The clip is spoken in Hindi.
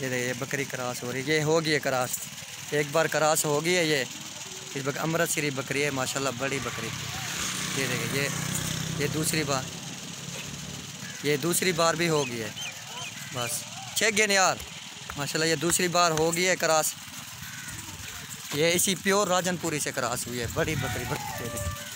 ये देखिए बकरी क्रॉस हो रही है, ये हो गई है क्रॉस, एक बार क्रॉस हो गई है ये। इस अमृतसरी बकरी है माशाल्लाह, बड़ी बकरी। ये देखिए ये दूसरी बार भी हो गई है। बस चेक गेन यार माशाल्लाह, ये दूसरी बार हो गई है क्रॉस। ये इसी प्योर राजनपुरी से क्रॉस हुई है, बड़ी बकरी बड़ी।